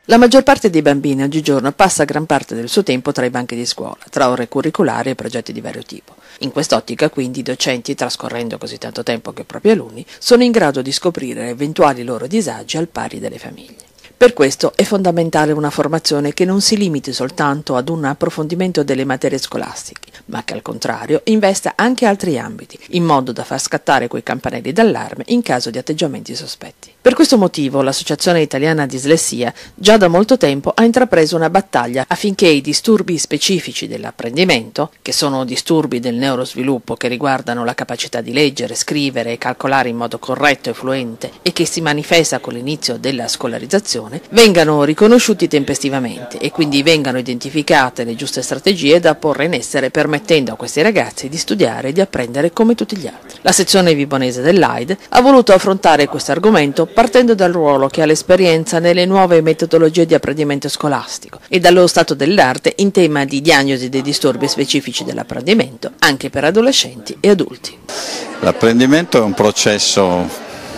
La maggior parte dei bambini oggigiorno passa gran parte del suo tempo tra i banchi di scuola, tra ore curriculari e progetti di vario tipo. In quest'ottica, quindi, i docenti, trascorrendo così tanto tempo che i propri alunni, sono in grado di scoprire eventuali loro disagi al pari delle famiglie. Per questo è fondamentale una formazione che non si limiti soltanto ad un approfondimento delle materie scolastiche, ma che al contrario investa anche altri ambiti, in modo da far scattare quei campanelli d'allarme in caso di atteggiamenti sospetti. Per questo motivo l'Associazione Italiana Dislessia già da molto tempo ha intrapreso una battaglia affinché i disturbi specifici dell'apprendimento, che sono disturbi del neurosviluppo che riguardano la capacità di leggere, scrivere e calcolare in modo corretto e fluente e che si manifesta con l'inizio della scolarizzazione, vengano riconosciuti tempestivamente e quindi vengano identificate le giuste strategie da porre in essere permettendo a questi ragazzi di studiare e di apprendere come tutti gli altri. La sezione vibonese dell'AID ha voluto affrontare questo argomento partendo dal ruolo che ha l'esperienza nelle nuove metodologie di apprendimento scolastico e dallo stato dell'arte in tema di diagnosi dei disturbi specifici dell'apprendimento anche per adolescenti e adulti. L'apprendimento è un processo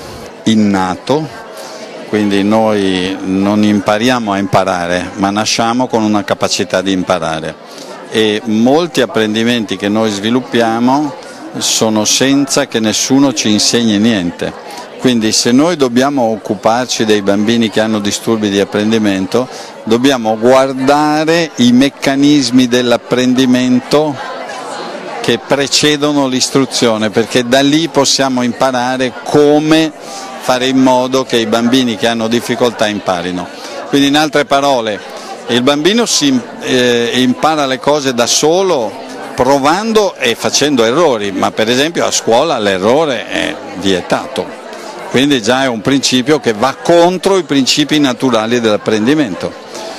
innato. Quindi noi non impariamo a imparare, ma nasciamo con una capacità di imparare e molti apprendimenti che noi sviluppiamo sono senza che nessuno ci insegni niente. Quindi se noi dobbiamo occuparci dei bambini che hanno disturbi di apprendimento, dobbiamo guardare i meccanismi dell'apprendimento che precedono l'istruzione, perché da lì possiamo imparare come fare in modo che i bambini che hanno difficoltà imparino. Quindi in altre parole, il bambino impara le cose da solo provando e facendo errori, ma per esempio a scuola l'errore è vietato. Quindi già è un principio che va contro i principi naturali dell'apprendimento.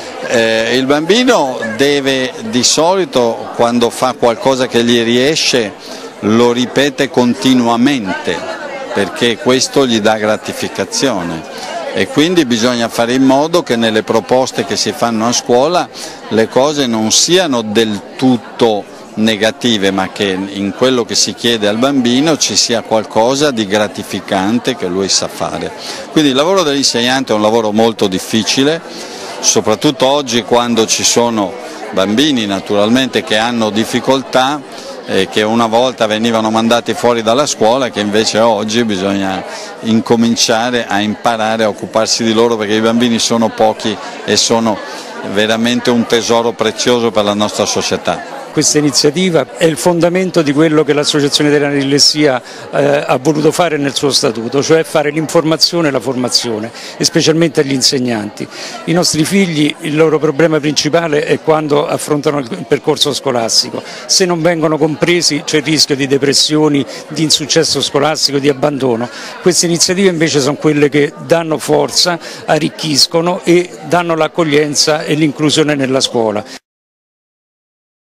Il bambino deve di solito, quando fa qualcosa che gli riesce, lo ripete continuamente, perché questo gli dà gratificazione e quindi bisogna fare in modo che nelle proposte che si fanno a scuola le cose non siano del tutto negative, ma che in quello che si chiede al bambino ci sia qualcosa di gratificante che lui sa fare. Quindi il lavoro dell'insegnante è un lavoro molto difficile, soprattutto oggi quando ci sono bambini naturalmente che hanno difficoltà, che una volta venivano mandati fuori dalla scuola e che invece oggi bisogna incominciare a imparare a occuparsi di loro, perché i bambini sono pochi e sono veramente un tesoro prezioso per la nostra società. Questa iniziativa è il fondamento di quello che l'Associazione Italiana di Dislessia ha voluto fare nel suo statuto, cioè fare l'informazione e la formazione, e specialmente agli insegnanti. I nostri figli, il loro problema principale è quando affrontano il percorso scolastico. Se non vengono compresi c'è il rischio di depressioni, di insuccesso scolastico, di abbandono. Queste iniziative invece sono quelle che danno forza, arricchiscono e danno l'accoglienza e l'inclusione nella scuola.